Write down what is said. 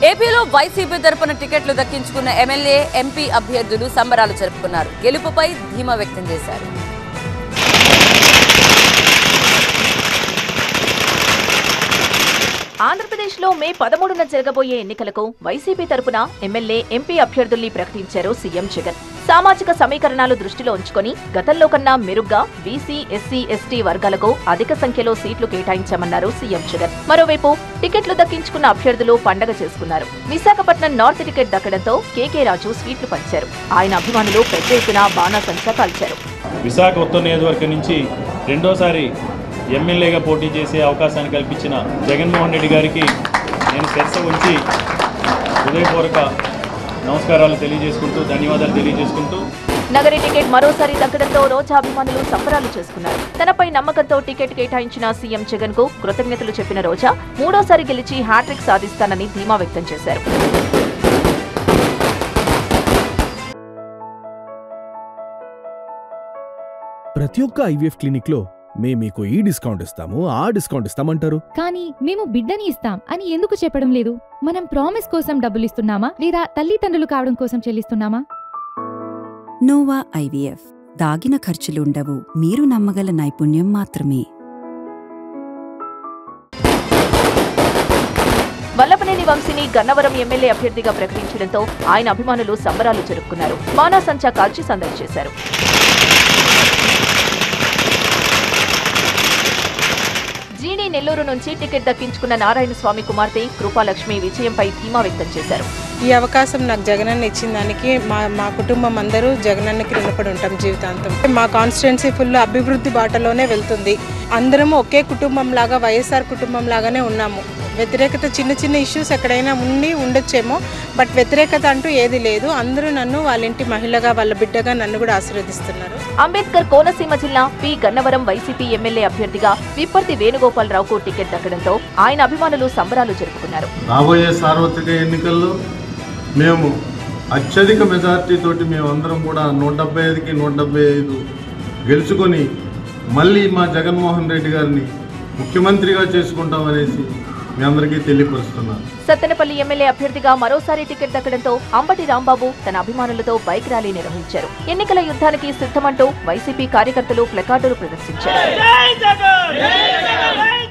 ఏపీలో వైసీపీ తరపున టికెట్లు దక్కించుకున్న ఎమ్మెల్యే ఎంపీ అభ్యర్థులు సంబరాలు జరుపుకున్నారు. గెలుపుపై ధీమా వ్యక్తం చేశారు. ఆంధ్రప్రదేశ్లో మే 13న జరగబోయే ఎన్నికలకు వైసీపీ తరపున ఎమ్మెల్యే ఎంపీ అభ్యర్థుల్ని ప్రకటించారు సీఎం జగన్. సామాజిక సమీకరణాలు దృష్టిలో ఉంచుకొని గతంలో కన్నా మెరుగ్గా బీసీ, ఎస్సీ, ఎస్టీ వర్గాలకు అధిక సంఖ్యలో సీట్లు కేటాయించామన్నారు సీఎం జగన్. మరోవైపు టికెట్లు దక్కించుకున్న అభ్యర్థులు పండగ చేసుకున్నారు. విశాఖపట్నం నార్త్ టికెట్ దక్కడంతో కేకే రాజు స్వీట్లు పంచారు. ఆయన అభిమానులు పెద్ద ఎత్తున బాణాసంచా కాల్చారు. విశాఖ ఉత్తర నియోజకవర్గం నుంచి రెండోసారి ఎమ్మెల్యేగా పోటీ చేసే అవకాశాన్ని కల్పించిన జగన్మోహన్ రెడ్డి గారికి నేను శిరస ఉంచి హృదయపూర్వక నమస్కారాలు తెలియజేసుకుంటూ ధన్యవాదాలు తెలియజేసుకుంటూ నగరి టికెట్ మరోసారి దక్కడంతో రోజా అభిమానులు సంబరాలు చేసుకున్నారు. తనపై నమ్మకంతో టికెట్ కేటాయించిన సీఎం జగన్ కు కృతజ్ఞతలు చెప్పిన రోజా మూడోసారి గెలిచి హ్యాట్రిక్ సాధిస్తానని ధీమా వ్యక్తం చేశారు. ప్రతి ఒక్క ఐవీఎఫ్ క్లినిక్ లో మేము మీకు ఈ డిస్కౌంట్ ఇస్తాము, ఆ డిస్కౌంట్ ఇస్తామంటారు. కానీ మేము బిడ్డని ఇస్తాం అని ఎందుకు చెప్పడం లేదు? మనం ప్రామిస్ కోసం డబ్బులు ఇస్తున్నామా లేదా తల్లిదండ్రులు కావడం కోసం చెల్లిస్తున్నామా? నోవా ఐవీఎఫ్ దాగిన ఖర్చులుండవు, మీరు నమ్మగల నైపుణ్యం మాత్రమే. వల్లభనేని వంశీని గన్నవరం ఎమ్మెల్యే అభ్యర్థిగా ప్రకటించడంతో ఆయన అభిమానులు సంబరాలు జరుపుకున్నారు. బాణాసంచా కాల్చి సందడి చేశారు. జీడీ నెల్లూరు నుంచి టికెట్ దక్కించుకున్న నారాయణ స్వామి కుమార్తె కృపాలక్ష్మి విజయంపై ధీమా వ్యక్తం చేశారు. ఈ అవకాశం నాకు జగనన్న ఇచ్చిన దానికి మా కుటుంబం అందరూ జగనన్నకి రుణపడి ఉంటాం జీవితాంతం. మా కాన్స్టిట్యున్సీ ఫుల్ అభివృద్ధి బాటలోనే వెళ్తుంది. అందరం ఒకే కుటుంబం లాగా, వైఎస్ఆర్ కుటుంబం లాగానే ఉన్నాము. వ్యతిరేకత చిన్న చిన్న ఇష్యూస్ ఎక్కడైనా ఉండొచ్చేమో, బట్ వ్యతిరేకత అంటూ ఏది లేదు. అందరూ నన్ను వాళ్ళ ఇంటి మహిళగా, వాళ్ళ బిడ్డగా నన్ను కూడా ఆశీర్వదిస్తున్నారు. అంబేద్కర్ కోనసీమ జిల్లా పి గన్నవరం వైసీపీ ఎమ్మెల్యే అభ్యర్థిగా విప్పర్తి వేణుగోపాలరావుకు టికెట్ దక్కడంతో ఆయన అభిమానులు సంబరాలు జరుపుకున్నారు. రాబోయే సార్వత్రిక ఎన్నికల్లో మేము అత్యధిక మెజార్టీ తోటి మేమందరం కూడా 175కి 175 గెలుచుకొని మళ్ళీ మా జగన్మోహన్ రెడ్డి గారిని ముఖ్యమంత్రిగా చేసుకుంటామనేసి మీ అందరికీ తెలియపరుస్తున్నాను. సత్తెనపల్లి ఎమ్మెల్యే అభ్యర్థిగా మరోసారి టికెట్ దక్కడంతో అంబటి రాంబాబు తన అభిమానులతో బైక్ ర్యాలీ నిర్వహించారు. ఎన్నికల యుద్ధానికి సిద్ధమంటూ వైసీపీ కార్యకర్తలు ప్లకార్డులు ప్రదర్శించారు.